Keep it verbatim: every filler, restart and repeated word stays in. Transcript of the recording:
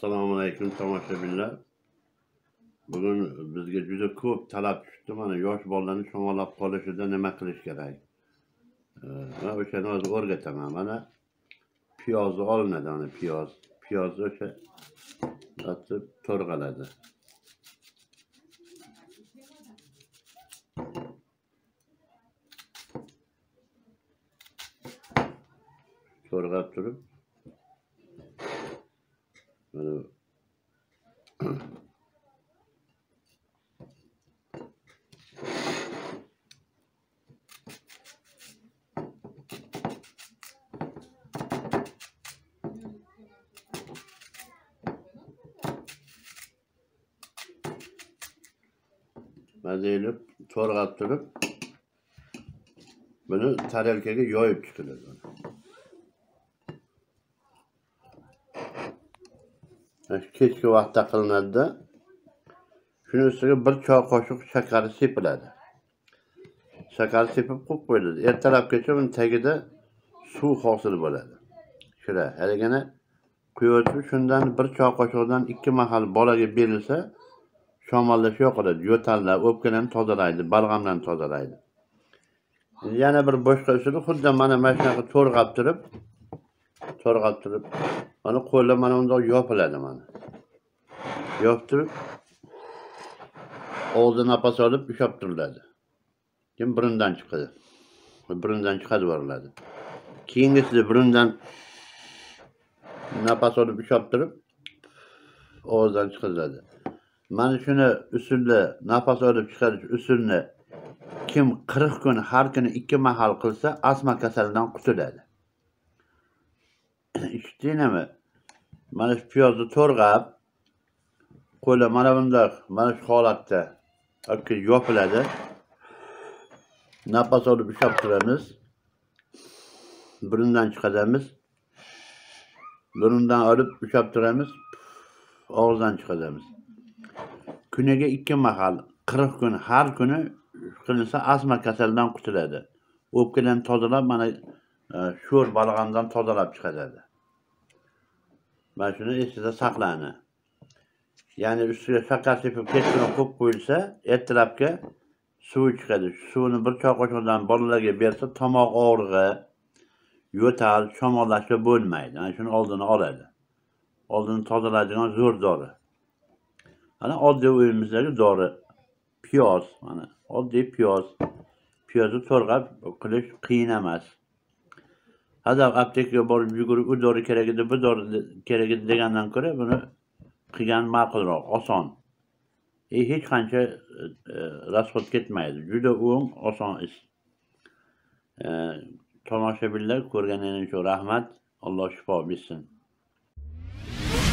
Assalomu alaykum tomoshabinlar. Bugun bizga juda ko'p talab tushdi. Mana yosh bolalarni shamollab qolishida nima qilish kerak? Men o'shani hozir o'rgataman. Mana piyozni olinadi, mana piyoz. Piyozni o'sha yotib to'rg'aladi. To'rg'ab turib mana mazayilib to'rg'ab turib buni tarelkaga yoyib chiqiladi. Kechki vaqtda qilinadi. Shuni ustiga bir choy qoshiq shakar sepiladi. Shakar sepib qo'yib qo'yiladi. Ertalabgacha buni tagida suv hosil bo'ladi. Shura, haligina quyib shundan bir choy qoshiqdan ikki mahal bolaga berilsa, shamollash yo'qoladi. Yo'tallar, o'pkalarni tozalaydi, balg'amdan tozalaydi. Yana bir boshqa usuli xuddi mana mana shunaqa to'rg'ab turib, to'rg'ab turib, mana qo'llar mana bundoq yopiladi mana. Yopib turib, og'zidan nafas olib ushlab turiladi. Keyin burundan chiqadi. Burundan chiqadi boriladi. Keyingisida burundan nafas olib ushlab turib, og'izdan chiqariladi. Mana shuni usulda nafas olib chiqarish usulini kim qirq kun har kuni ikki mahal qilsa, astma kasalidan qutuladi. Eshitdingizmi? Mana shu piyozni to'rg'ab, qo'llar mana bundoq, mana shu holatda yoki yopiladi. Nafas olib ushlab turamiz. Burundan chiqaramiz. Burundan olib ushlab turamiz. Og'izdan chiqaramiz. Kuniga ikki mahal, qirq kun har kuni qilinsa astma kasalidan qutuladi. O'pkalarni tozalab, mana sho'r balg'amdan tozalab chiqaradi. Mana shuni esida saqlani. Ya'ni ustiga shakar sepib kechqurun qo'yib qo'yilsa, ertalabga suv chiqadi. Suvni bir choy qoshiqdan bolalarga bersa, tomoq og'rig'i, yo'tal, shamollashga bo'lmaydi. Mana shuni oldini oladi. Oldini tozalaydigan zo'r dori. Mana oddiy uyimizdagi dori. Piyoz, mana oddiy piyoz. Piyozni to'rg'ab qilish qiyin emas. Hada aptekaga borib yugurib, u dori kerak edi, bu dori kerak edi degandan ko'ra buni qilgan ma'qulroq, oson. E, hech qancha e, rasxod ketmaydi. Juda o'ng, oson ish. E, tomoshabinlar ko'rganingiz uchun rahmat. Alloh shifo bersin.